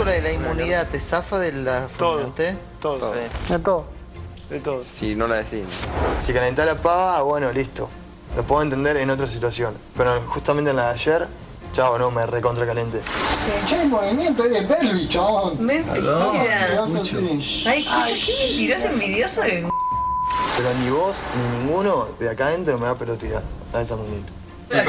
con la de la inmunidad, ¿te zafa de la fulminante? Todo. Sí. De todo. De todo. Si no la decís. Si calentás la pava, bueno, listo. Lo puedo entender en otra situación. Pero justamente en la de ayer, chavo, no, me recontra calenté. ¿Qué hay movimiento ahí de pelvis, chabón? Mentira. Ay, Ay, escucha, qué mentiroso envidioso de Pero ni vos, ni ninguno de acá adentro me da pelotudear a esa manera. Me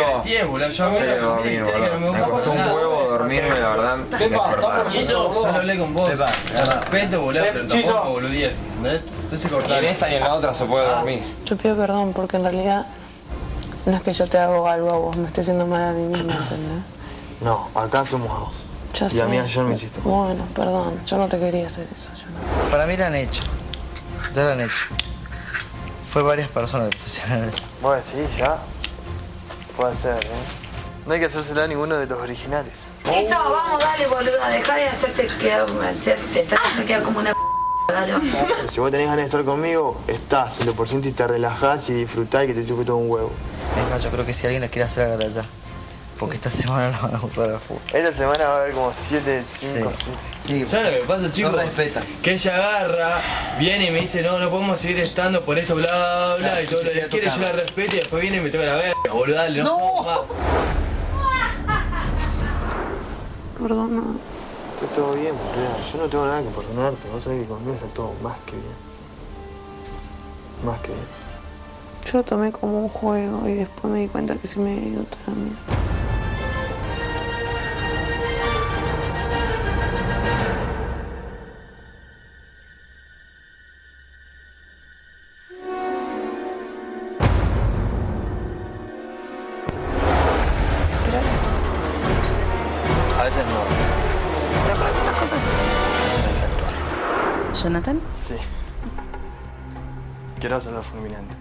costó un huevo dormirme, la verdad. Yo lo hablé con vos. Te respeto, boludo, pero tampoco boludías, ¿entendés? Entonces Y cortar. en esta y en la otra se puede dormir. Yo pido perdón porque en realidad no es que yo te hago algo a vos, me estoy haciendo mal a mí misma, ¿entendés? No, acá somos dos. Ya Y sé. a mí ayer me hiciste mal. Bueno, perdón, yo no te quería hacer eso. Yo no. Para mí la han hecho. Ya la han hecho. Fue varias personas que pusieron eso. Bueno, sí, ya. Puede ser, ¿eh? No hay que hacérsela a ninguno de los originales. Eso, vamos, dale, boluda, dejá de hacerte quedar, me queda como una dale. Si vos tenés ganas de estar conmigo, estás 100% y te relajás y disfrutás y que te chupe todo un huevo. Es más, yo creo que si alguien la quiere hacer, agarra ya. Porque esta semana la van a usar a full. Esta semana va a haber como 7, 5, 6. ¿Sabes lo que pasa, chicos? No respeta. Que ella agarra, viene y me dice, no podemos seguir estando por esto, bla, bla, bla, y todo lo que quiere, yo la respeto y después viene y me toca la verga, boludo, dale, no más. Perdona. Está todo bien, boludo. Yo no tengo nada que perdonarte. Vos sabés que conmigo está todo más que bien. Más que bien. Yo lo tomé como un juego y después me di cuenta que se me había ido otra mierda. Pero a veces se puede todo esto. A veces no. Pero para algunas cosas sí. ¿Jonathan? Sí. Quiero hacerlo fulminante.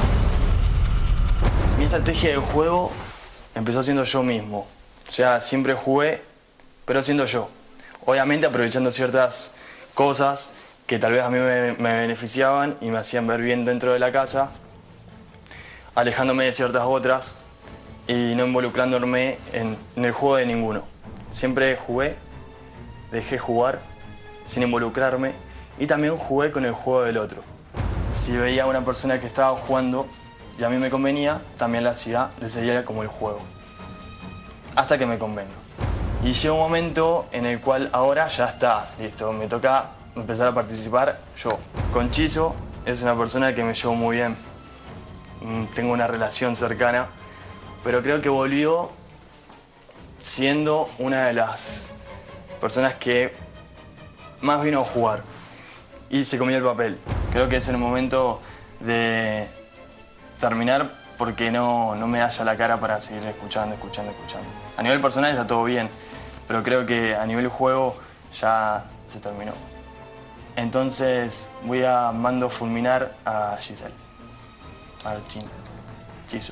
Mi estrategia del juego empezó siendo yo mismo. O sea, siempre jugué, pero siendo yo. Obviamente aprovechando ciertas cosas que tal vez a mí me beneficiaban y me hacían ver bien dentro de la casa, alejándome de ciertas otras y no involucrándome en el juego de ninguno. Siempre jugué, dejé jugar sin involucrarme y también jugué con el juego del otro. Si veía a una persona que estaba jugando y a mí me convenía, también le seguía como el juego. Hasta que me convenga. Y llega un momento en el cual ahora ya está, listo, me toca empezar a participar yo. Con Chizo es una persona que me llevo muy bien. Tengo una relación cercana, pero creo que volvió siendo una de las personas que más vino a jugar y se comió el papel. Creo que es el momento de terminar porque no me da ya la cara para seguir escuchando. A nivel personal está todo bien, pero creo que a nivel juego ya se terminó. Entonces mando fulminar a Giselle, al Chizo.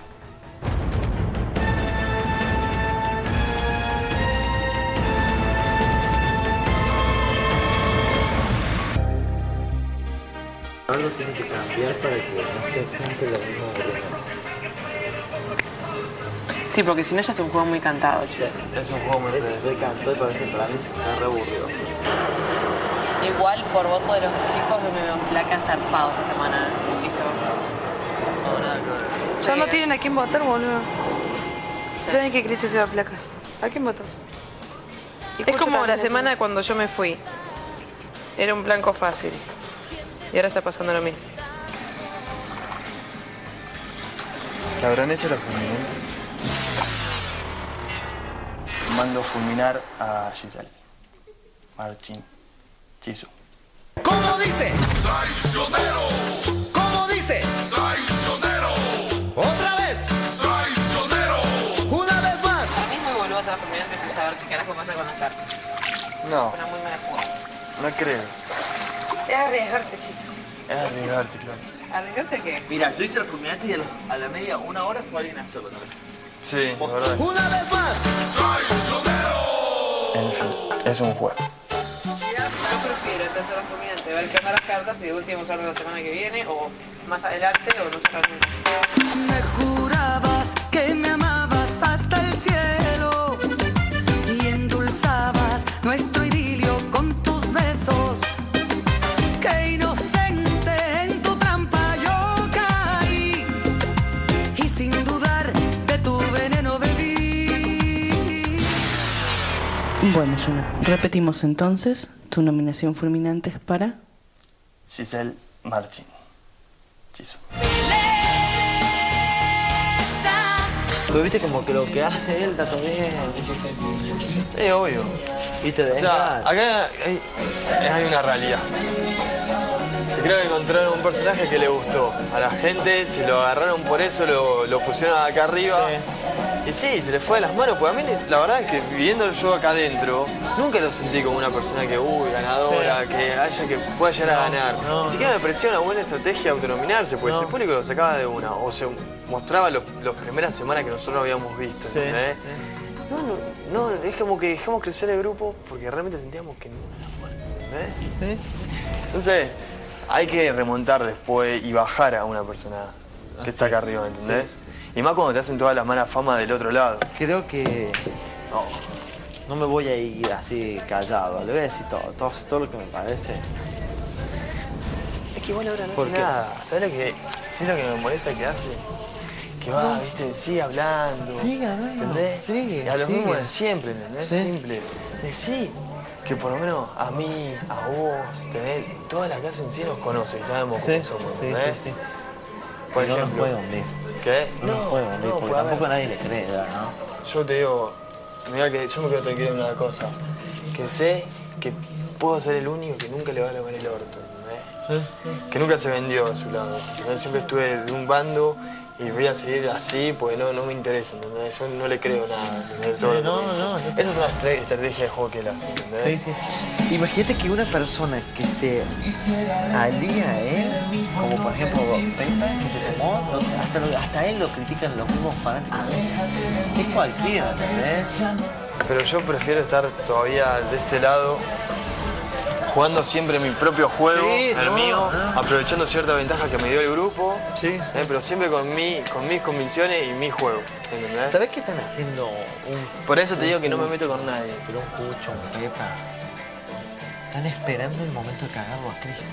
Algo tiene que cambiar para que no sea siempre lo mismo de Sí, porque si no ya es un juego muy cantado, chicos. Es un juego muy Se cantó y parece para mí está re aburrido. Igual, por voto de los chicos, yo me veo en placa zarpado esta semana. Ya no tienen a quién votar, boludo. ¿Saben que Cristi se va a placa? ¿A quién votó? Es como la semana cuando yo me fui. Era un blanco fácil. Y ahora está pasando lo mismo. ¿Te habrán hecho la fulminante? Mando fulminar a Giselle, Marchín, Chizo. ¿Cómo dice? Traicionero. ¿Cómo dice? Traicionero. Otra vez. Traicionero. Una vez más. Para mí es muy boludo hacer la fulminante sin saber qué carajo pasa con las cartas. No, Una muy mala jugada. no creo. Es arriesgarte, Chizo. Es arriesgarte, claro. ¿Arriesgarte qué? Mira, yo hice la fulminante y a la media, una hora fue alguien a hacerlo también. Sí, la verdad. Una vez más. Traicionero. En fin, es un juego. Yo prefiero entonces la fulminante, ver qué onda las cartas y de último usarlo la semana que viene o más adelante o no sacar nunca. Me jurabas que me amabas hasta el cielo y endulzabas nuestro idilio Bueno, Jonah, repetimos entonces. Tu nominación fulminante es para... Giselle Marching. Chiso. Pero viste como que lo que hace él está todo bien. Sí, obvio. Y te O sea, acá hay una realidad. Creo que encontraron un personaje que le gustó a la gente, se lo agarraron por eso, lo pusieron acá arriba. Sí. Y sí, se le fue de las manos, porque a mí la verdad es que viviendo yo acá adentro, nunca lo sentí como una persona que, ganadora, sí, que pueda llegar a ganar. Ni siquiera me parecía una buena estrategia autonominarse, porque si el público lo sacaba de una, o se mostraba las primeras semanas que nosotros habíamos visto, sí. ¿entendés? No, es como que dejamos crecer el grupo porque realmente sentíamos que no era fuerte, ¿entendés? Entonces, hay que remontar después y bajar a una persona que está acá arriba, ¿entendés? Sí. Y más cuando te hacen toda la mala fama del otro lado. Creo que... No me voy a ir así callado, le voy a decir todo lo que me parece. Es que igual ahora no hace nada. ¿Sabes lo que me molesta que hace? Que va, viste, sigue hablando. Sigue hablando, ¿entendés? sigue. Y a lo mismo de siempre, ¿entendés? Sí. Simple. Decí que por lo menos a mí, a vos, toda la casa en sí nos conoce y sabemos cómo somos, ¿entendés? Sí. Por ejemplo, no nos puede hundir. ¿Qué? No nos puede hundir, porque tampoco nadie le cree, ¿no? Yo te digo, mirá que yo me quedo tranquilo en una cosa. Que sé que puedo ser el único que nunca le va a lavar el orto, ¿entendés? Que nunca se vendió a su lado. Yo siempre estuve de un bando y voy a seguir así porque no me interesa, ¿entendés? Yo no le creo nada, ¿entendés? Esa es una estrategia de juego que él hace, ¿entendés? Sí. Imagínate que una persona que se alía a él, como por ejemplo Pepa, que se sumó, hasta él lo critican los mismos fanáticos. Es cualquiera, ¿entendés? Pero yo prefiero estar todavía de este lado, jugando siempre mi propio juego, el mío, aprovechando cierta ventaja que me dio el grupo, pero siempre con mis convicciones y mi juego, ¿entendés? ¿Sabés qué están haciendo? Por eso te digo que no me meto con nadie. Pero un Cucho, un Pepa. Están esperando el momento de cagarlo a Cristo.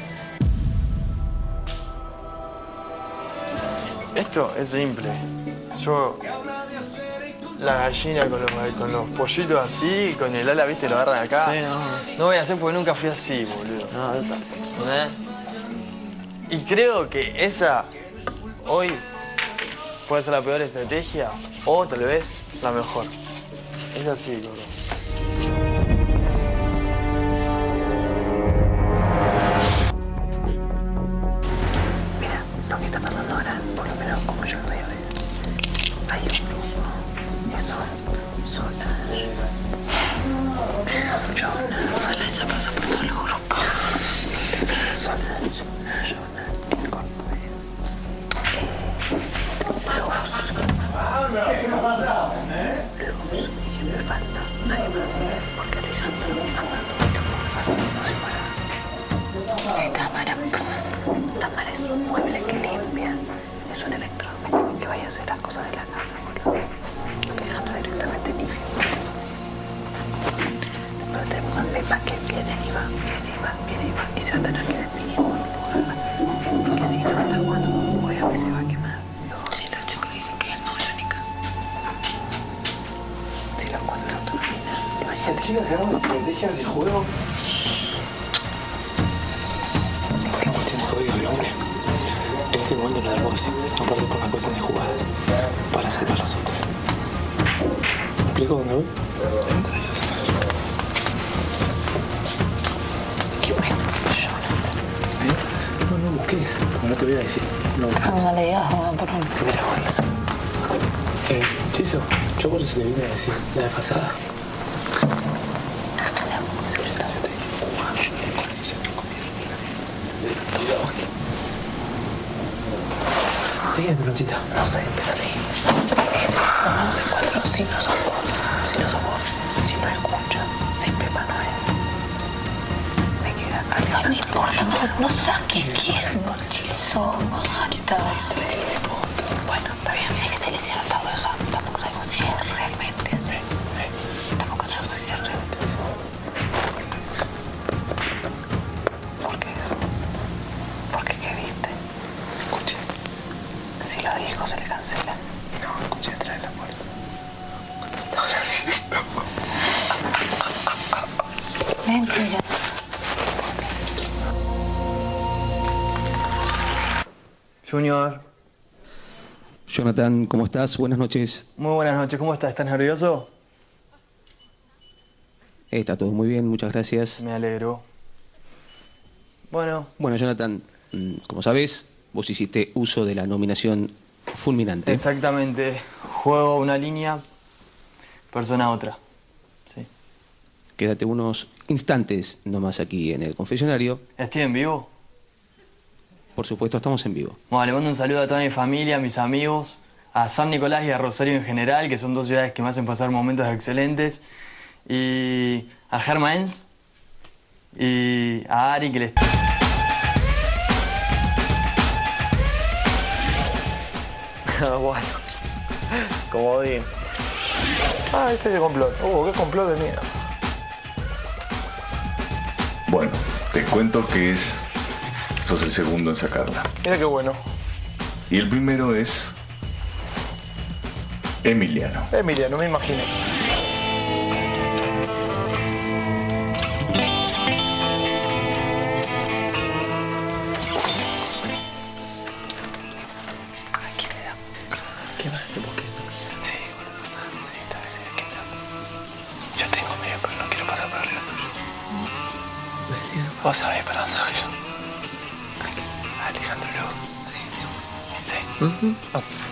Esto es simple. Yo, la gallina con los pollitos así, con el ala, viste, lo agarran acá. Sí, no voy a hacer porque nunca fui así, boludo. No, está. Y creo que esa, hoy, puede ser la peor estrategia o tal vez la mejor. Es así, boludo. Lo que está pasando ahora, por lo menos como yo lo veo, hay un grupo que son Solange, Solange ya pasa por todos los grupos. Solange, Jonah, el Corpoe, Luz, y que me falta nadie más, porque Alejandro andando Tamara es un mueble que limpia, es un electrodoméstico que vaya a hacer las cosas de la casa, boludo. Alejandro directamente limpia. Después tenemos a Pepa que viene y va, y se va a tener que despedir por un lugar. Porque si no está jugando con un juego y se va a quemar. Si los chicos dicen que es Mónica. Si los cuatro terminan, imagínate. Chicas, que hagamos estrategias de juego. Código de hombre. En este momento no debemos aparte por una cuestión de jugada para salvar a las otras. ¿Me explico dónde voy? Qué bueno, Jonathan. No busques, no te voy a decir. No le digas, vamos por un. Te verás, bueno. Chiso, yo por eso te vine a decir la vez pasada. ¿De quién es tu lonchita? No sé, pero sí. No sé cuatro. Si no sos vos, si no escucha, si Pepa no es. Me queda algo. No importa, no saques quién. Chiso, bueno, está bien. Si te le hicieron todo eso, tampoco sabemos si es realmente así. Tampoco sabemos si es realmente así. ¿Por qué es? ¿Por qué qué viste? Escuché. Si lo dijo, se le cancela. No, escuché atrás de la puerta. mentira. Junior. Jonathan, ¿cómo estás? Buenas noches. Muy buenas noches, ¿cómo estás? ¿Estás nervioso? Está todo muy bien, muchas gracias. Me alegro. Bueno, Jonathan, como sabes, vos hiciste uso de la nominación fulminante. exactamente. Juego una línea, persona otra. Sí. Quédate unos instantes nomás aquí en el confesionario. ¿Estoy en vivo? Por supuesto, estamos en vivo. Bueno, le mando un saludo a toda mi familia, a mis amigos, a San Nicolás y a Rosario en general, que son dos ciudades que me hacen pasar momentos excelentes. Y a Germaens y a Ari, que les... Bueno, comodín. Ah, este es de complot. Qué complot de mierda. Bueno, te cuento que sos el segundo en sacarla. Mira qué bueno. Y el primero es Emiliano. Emiliano, me imaginé. ¿Qué vas a hacer? ¿Vos qué? Sí, boludo. Sí, está bien, sí. ¿Quién te da? Yo tengo medio, pero no quiero pasar por arriba tuyo. Vos sabés para dónde voy yo. Alejandro Lugo. Sí, de una. Sí.